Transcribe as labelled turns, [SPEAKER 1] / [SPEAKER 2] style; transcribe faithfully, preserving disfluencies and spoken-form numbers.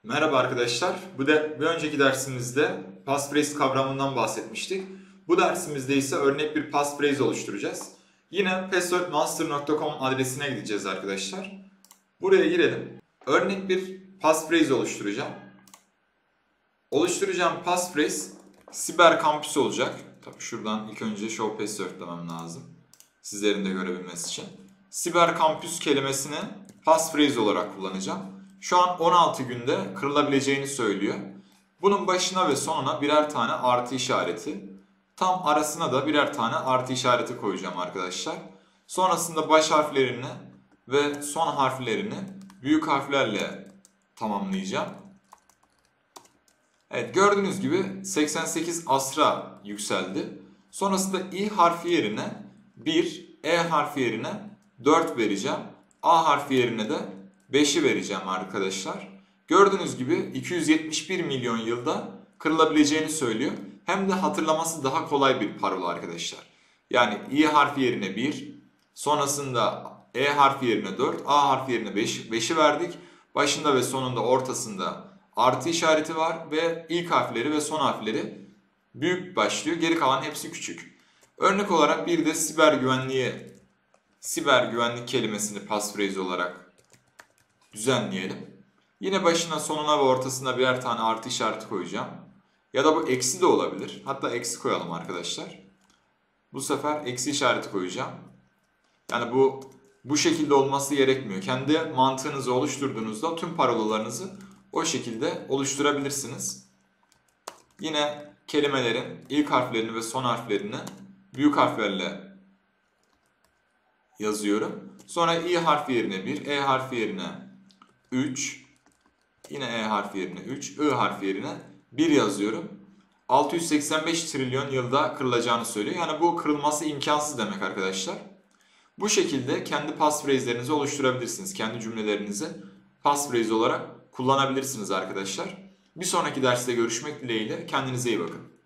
[SPEAKER 1] Merhaba arkadaşlar. Bu da bir önceki dersimizde passphrase kavramından bahsetmiştik. Bu dersimizde ise örnek bir passphrase oluşturacağız. Yine passwordmaster nokta com adresine gideceğiz arkadaşlar. Buraya girelim. Örnek bir passphrase oluşturacağım. Oluşturacağım passphrase Siber Kampüs olacak. Tabii şuradan ilk önce show password demem lazım. Sizlerin de görebilmesi için. Siber Kampüs kelimesini passphrase olarak kullanacağım. Şu an on altı günde kırılabileceğini söylüyor. Bunun başına ve sonuna birer tane artı işareti. Tam arasına da birer tane artı işareti koyacağım arkadaşlar. Sonrasında baş harflerini ve son harflerini büyük harflerle tamamlayacağım. Evet, gördüğünüz gibi seksen sekiz asra yükseldi. Sonrasında i harfi yerine bir, e harfi yerine dört vereceğim. A harfi yerine de beşi vereceğim arkadaşlar. Gördüğünüz gibi iki yüz yetmiş bir milyon yılda kırılabileceğini söylüyor. Hem de hatırlaması daha kolay bir parola arkadaşlar. Yani i harfi yerine bir, sonrasında e harfi yerine dört, a harfi yerine beş, beşi verdik. Başında ve sonunda ortasında artı işareti var ve ilk harfleri ve son harfleri büyük başlıyor. Geri kalan hepsi küçük. Örnek olarak bir de siber güvenliğe, siber güvenlik kelimesini passphrase olarak düzenleyelim. Yine başına, sonuna ve ortasına birer tane artı işareti koyacağım. Ya da bu eksi de olabilir. Hatta eksi koyalım arkadaşlar. Bu sefer eksi işareti koyacağım. Yani bu bu şekilde olması gerekmiyor. Kendi mantığınızı oluşturduğunuzda tüm parolalarınızı o şekilde oluşturabilirsiniz. Yine kelimelerin ilk harflerini ve son harflerini büyük harflerle yazıyorum. Sonra i harfi yerine bir, e harfi yerine üç, yine e harfi yerine üç, i harfi yerine bir yazıyorum. altı yüz seksen beş trilyon yılda kırılacağını söylüyor. Yani bu kırılması imkansız demek arkadaşlar. Bu şekilde kendi passphrase'lerinizi oluşturabilirsiniz. Kendi cümlelerinizi passphrase olarak kullanabilirsiniz arkadaşlar. Bir sonraki derste görüşmek dileğiyle. Kendinize iyi bakın.